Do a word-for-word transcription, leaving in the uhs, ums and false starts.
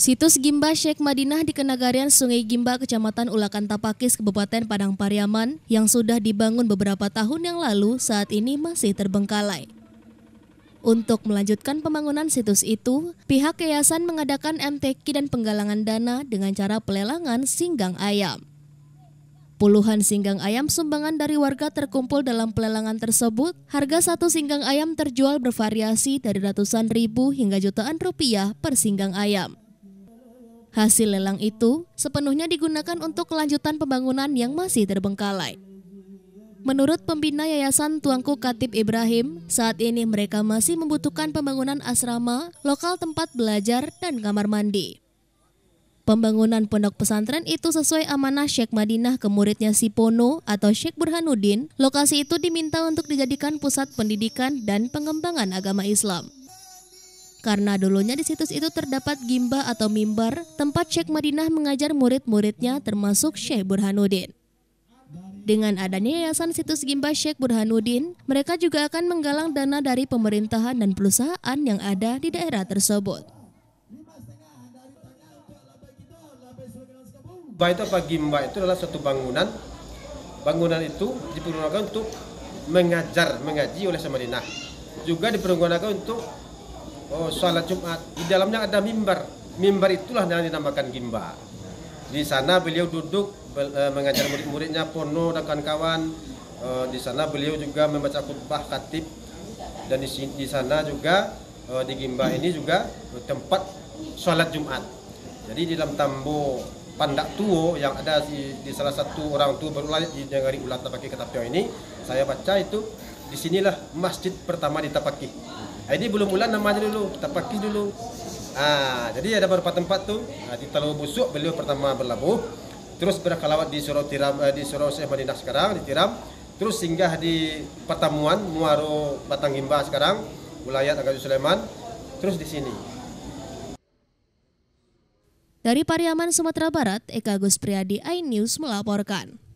Situs Gimba Syekh Madinah di Kenagarian Sungai Gimba, Kecamatan Ulakan Tapakis, Kabupaten Padang Pariaman, yang sudah dibangun beberapa tahun yang lalu saat ini masih terbengkalai. Untuk melanjutkan pembangunan situs itu, pihak yayasan mengadakan M T Q dan penggalangan dana dengan cara pelelangan singgang ayam. Puluhan singgang ayam sumbangan dari warga terkumpul dalam pelelangan tersebut. Harga satu singgang ayam terjual bervariasi dari ratusan ribu hingga jutaan rupiah per singgang ayam. Hasil lelang itu sepenuhnya digunakan untuk kelanjutan pembangunan yang masih terbengkalai. Menurut pembina Yayasan Tuanku Khatib Ibrahim, saat ini mereka masih membutuhkan pembangunan asrama, lokal tempat belajar, dan kamar mandi. Pembangunan pondok pesantren itu sesuai amanah Syekh Madinah ke muridnya Sipono atau Syekh Burhanuddin. Lokasi itu diminta untuk dijadikan pusat pendidikan dan pengembangan agama Islam. Karena dulunya di situs itu terdapat gimba atau mimbar, tempat Syekh Madinah mengajar murid-muridnya termasuk Syekh Burhanuddin. Dengan adanya yayasan situs Gimba Syekh Burhanuddin, mereka juga akan menggalang dana dari pemerintahan dan perusahaan yang ada di daerah tersebut. Gimba itu apa? Gimba itu adalah suatu bangunan. Bangunan itu dipergunakan untuk mengajar, mengaji oleh Syekh Madinah. Juga dipergunakan untuk oh, sholat Jumat. Di dalamnya ada mimbar. Mimbar itulah yang dinamakan Gimba. Di sana beliau duduk e, mengajar murid-muridnya, Pono dan kawan-kawan. E, di sana beliau juga membaca khutbah khatib. Dan di, di sana juga e, di Gimba ini juga tempat sholat Jumat. Jadi di dalam tambo Pandak Tuo yang ada di, di salah satu orang tua berulat di negeri Ulat Tapaki Ketapio ini, saya baca itu disinilah masjid pertama di Tapaki. Ini belum bulan namanya dulu, Tapaki dulu. Ah, jadi ada beberapa tempat tuh. Nah, di Talau Busuk beliau pertama berlabuh, terus berkelawat di Surau Tiram, eh, di Surau Syekh Madinah sekarang di Tiram, terus singgah di pertemuan Muaro Batang Gimba sekarang, wilayah Agaju Sulaiman, terus di sini. Dari Pariaman, Sumatera Barat, Eka Gus Priadi, iNews melaporkan.